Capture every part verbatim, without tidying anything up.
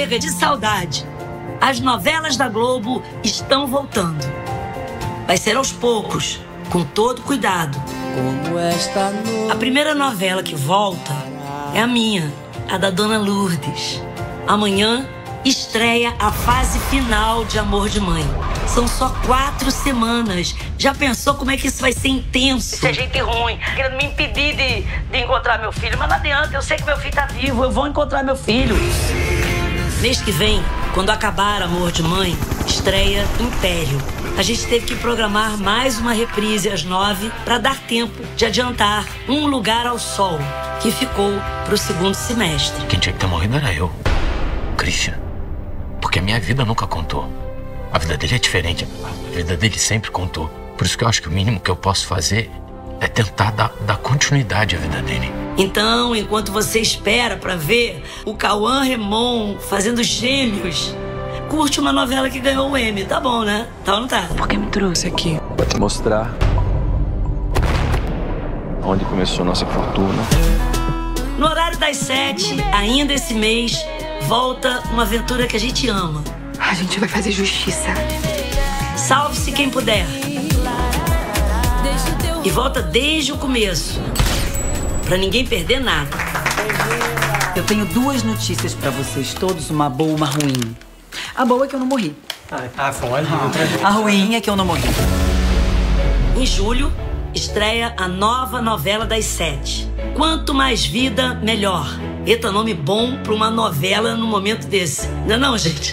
Chega de saudade. As novelas da Globo estão voltando. Vai ser aos poucos, com todo cuidado. A primeira novela que volta é a minha, a da Dona Lourdes. Amanhã estreia a fase final de Amor de Mãe. São só quatro semanas. Já pensou como é que isso vai ser intenso? Isso é gente ruim, querendo me impedir de, de encontrar meu filho. Mas não adianta, eu sei que meu filho tá vivo, eu vou encontrar meu filho. Mês que vem, quando acabar Amor de Mãe, estreia Império. A gente teve que programar mais uma reprise às nove para dar tempo de adiantar Um Lugar ao Sol, que ficou pro segundo semestre. Quem tinha que ter morrido era eu, Christian. Porque a minha vida nunca contou. A vida dele é diferente. A vida dele sempre contou. Por isso que eu acho que o mínimo que eu posso fazer é tentar dar, dar continuidade à vida dele. Então, enquanto você espera pra ver o Cauã Raymond fazendo Gêmeos, curte uma novela que ganhou o Emmy. Tá bom, né? Tá ou não tá? Por que me trouxe aqui? Pra te mostrar onde começou nossa fortuna. No horário das sete, ainda esse mês, volta uma aventura que a gente ama. A gente vai fazer justiça. Salve-se quem puder. E volta desde o começo, pra ninguém perder nada. Eu tenho duas notícias pra vocês todos, uma boa e uma ruim. A boa é que eu não morri. Ah, fala. A ruim é que eu não morri. Em julho, estreia a nova novela das sete. Quanto mais vida, melhor. Eita, nome bom pra uma novela num momento desse. Não é não, gente?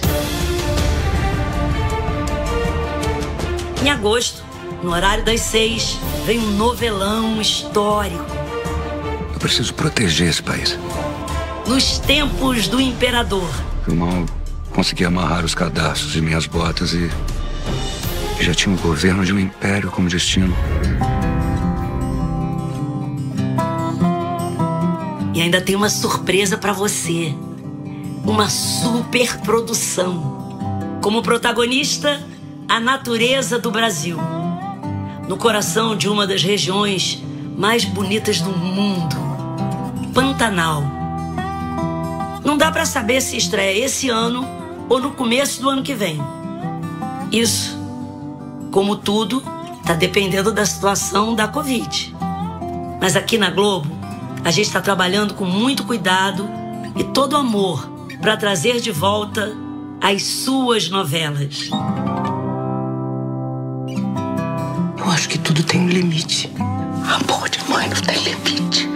Em agosto, no horário das seis, vem um novelão histórico. Eu preciso proteger esse país. Nos tempos do imperador. Eu mal consegui amarrar os cadastros de minhas botas e já tinha o governo de um império como destino. E ainda tem uma surpresa pra você. Uma superprodução. Como protagonista, a natureza do Brasil. No coração de uma das regiões mais bonitas do mundo. Pantanal. Não dá pra saber se estreia esse ano ou no começo do ano que vem. Isso, como tudo, tá dependendo da situação da Covid. Mas aqui na Globo, a gente está trabalhando com muito cuidado e todo amor para trazer de volta as suas novelas. Eu acho que tudo tem um limite. Amor de mãe não tem limite.